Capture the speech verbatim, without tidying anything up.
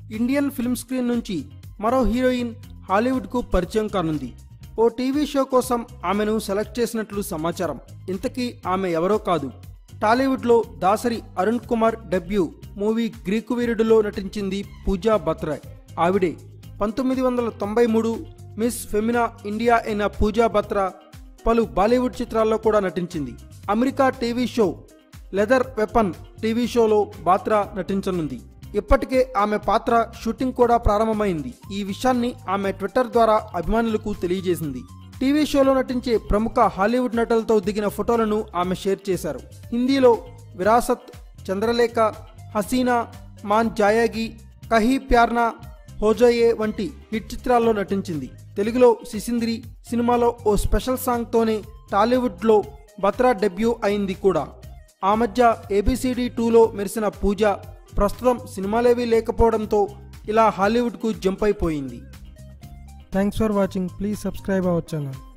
Indian film screen నుంచి మరో heroine హాలీవుడ్కు పరిచయం కానుంది. ఓ టీవీ షో కోసం ఆమెను సెలెక్ట్ చేసినట్లు సమాచారం. ఇంతకీ ఆమె ఎవరో కాదు, టాలీవుడ్లో దాసరి అరుణ్ కుమార్ డెబ్యూ మూవీ గ్రీకు వీరుడులో నటించింది పూజా బత్రా. ఆవిడే పంతొమ్మిది వందల తొంభై మూడు మిస్ ఫెమినా ఇండియా అయిన పూజా బత్రా పలు బాలీవుడ్ చిత్రాల్లో కూడా నటించింది. America TV show lethal weapon TV షోలో బాత్రా నటించనుంది. ఇప్పటికే ఆమె పాత్ర షూటింగ్ కూడా ప్రారంభమైంది. ఈ విషయాన్ని ఆమె ట్విట్టర్ ద్వారా అభిమానులకు తెలియజేసింది. టీవీ షోలో నటించే ప్రముఖ హాలీవుడ్ నటులతో దిగిన ఫోటోలను ఆమె షేర్ చేశారు. హిందీలో విరాసత్, చంద్రలేఖ, హసీనా, మాన్ జాయాగి, కహీ ప్యార్నా, హోజాయే వంటి హిట్ చిత్రాల్లో నటించింది. తెలుగులో సిసింద్రి సినిమాలో ఓ స్పెషల్ సాంగ్తోనే టాలీవుడ్లో బత్రా డెబ్యూ అయింది కూడా. ఆ మధ్య ఏబిసిడి టూలో మెరిసిన పూజ ప్రస్తుతం సినిమాలేవీ లేకపోవడంతో ఇలా హాలీవుడ్కు జంప్ అయిపోయింది. Thanks for watching. Please subscribe our channel.